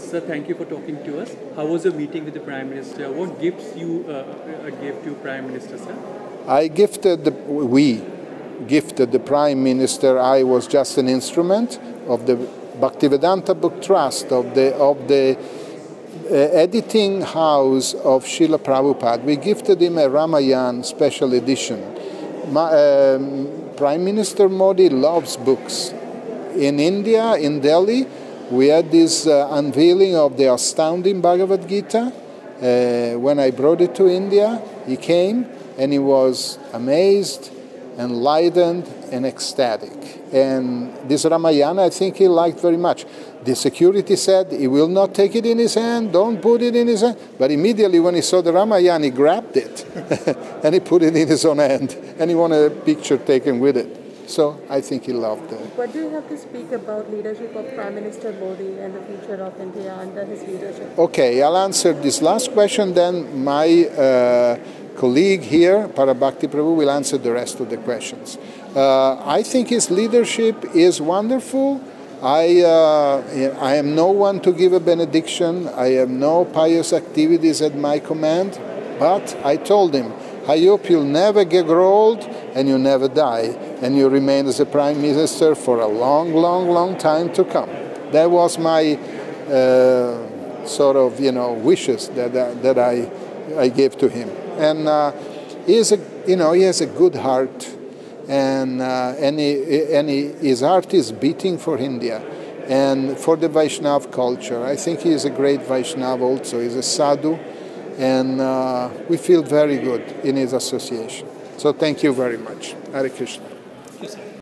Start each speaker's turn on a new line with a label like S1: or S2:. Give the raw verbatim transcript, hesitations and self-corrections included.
S1: Sir, thank you for talking to us. How was your meeting with the Prime Minister? What gifts you uh, uh, gave to Prime Minister, sir?
S2: I gifted, the, we gifted the Prime Minister, I was just an instrument of the Bhaktivedanta Book Trust, of the, of the uh, editing house of Srila Prabhupada. We gifted him a Ramayana special edition. My, um, Prime Minister Modi loves books. In India, in Delhi, we had this uh, unveiling of the astounding Bhagavad Gita. Uh, when I brought it to India, he came and he was amazed, enlightened, and ecstatic. And this Ramayana, I think he liked very much. The security said he will not take it in his hand, don't put it in his hand. But immediately when he saw the Ramayana, he grabbed it and he put it in his own hand. And he wanted a picture taken with it. So I think he loved it.
S3: What do you have to speak about leadership of Prime Minister Modi and the future of India under his leadership?
S2: Okay, I'll answer this last question, then my uh, colleague here, Parabhakti Prabhu, will answer the rest of the questions. Uh, I think his leadership is wonderful. I, uh, I am no one to give a benediction. I have no pious activities at my command. But I told him, I hope you'll never get old and you never die, and you remain as a Prime Minister for a long, long, long time to come. That was my uh, sort of, you know, wishes that, uh, that I, I gave to him. And uh, he is a, you know, he has a good heart, and uh, and, he, and he, his heart is beating for India and for the Vaishnava culture. I think he is a great Vaishnava also. He's a sadhu, and uh, we feel very good in his association. So thank you very much. Hare Krishna.